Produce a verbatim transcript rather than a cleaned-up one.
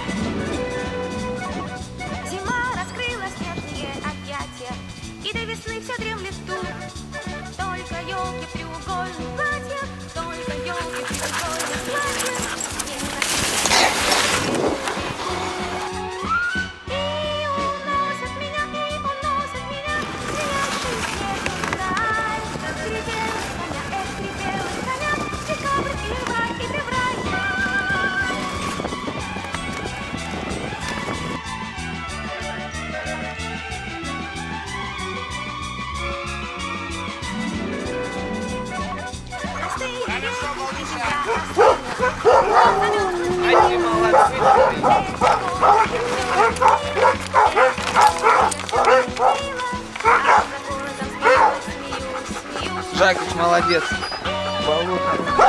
Зима раскрыла снежные объятия, и до весны все дремлет тут. Только елки в треугольных платьях, только елки в треугольных платьях. И уносят меня, и уносят меня, звенящий снежный край. Скрипелый коня, эх, скрипелый коня, декабрь, январь и февраль. Они молодцы. Жакич молодец. Балу.